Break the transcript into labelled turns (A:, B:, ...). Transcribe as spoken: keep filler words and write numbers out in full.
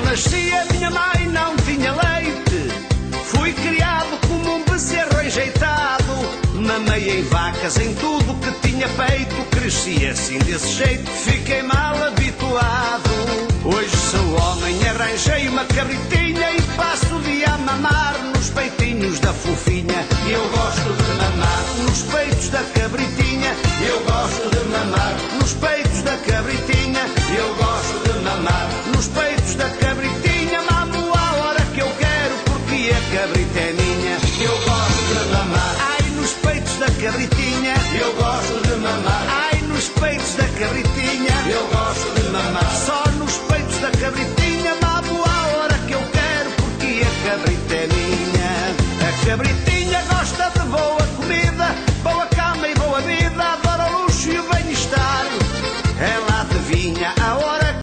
A: nasci a minha mãe não tinha leite. Fui criado como um bezerro rejeitado. Mamei em vacas, em tudo que tinha peito. Cresci assim desse jeito, fiquei mal habituado. Hoje sou homem, arranjei uma cabritinha e passo o dia a mamar nos peitinhos da fofinha. Eu gosto de mamar nos peitos da cabritinha. Eu gosto de mamar nos peitos da cabritinha. Eu gosto de mamar nos peitos da cabritinha. Mamo a hora que eu quero porque a cabrita é minha. Eu gosto de mamar, ai, nos peitos da cabritinha. Eu gosto de mamar, ai, nos peitos da cabritinha. Eu gosto de mamar, só nos peitos da cabritinha. Mamo a hora que eu quero porque a cabrita é minha. A cabritinha gosta de voar.